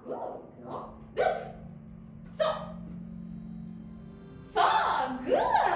グーだろ。ループ。そう。そう、グー。